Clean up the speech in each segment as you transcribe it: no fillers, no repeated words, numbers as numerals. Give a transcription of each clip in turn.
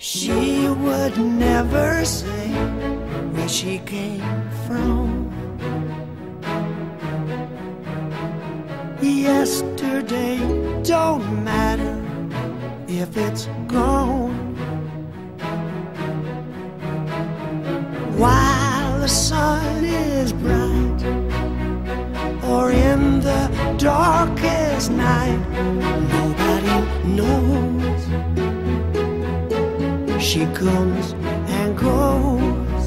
She would never say where she came from. Yesterday don't matter if it's gone. While the sun is bright, or in the darkest night, nobody knows. She comes and goes.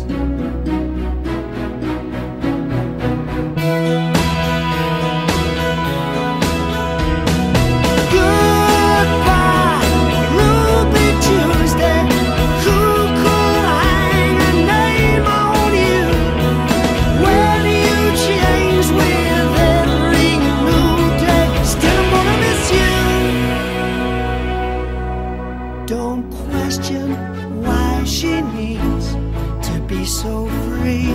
Goodbye, Ruby Tuesday. Who could hang a name on you? Where do you change with every new day? Still I'm gonna miss you. Don't question why she needs to be so free.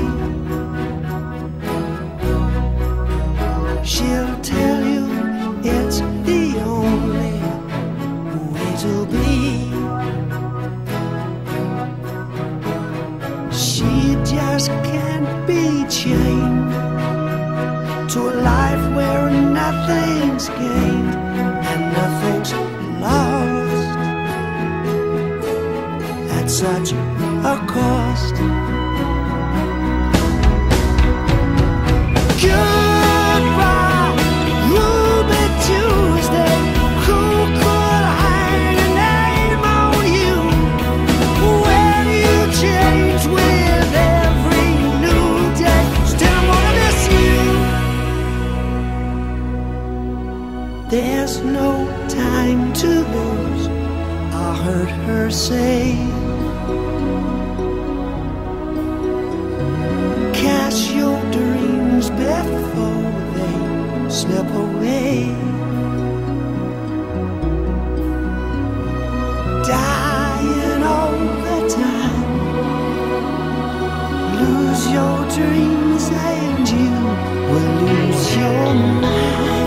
She'll tell you it's the only way to be. She just can't be chained to a life where nothing's gained and nothing's lost at such a cost. Goodbye, Ruby Tuesday. Who could hang a name on you? Where do you change with every new day? Still I'm gonna miss you. There's no time to lose, I heard her say. Cast your dreams before they slip away. Dying all the time. Lose your dreams and you will lose your mind.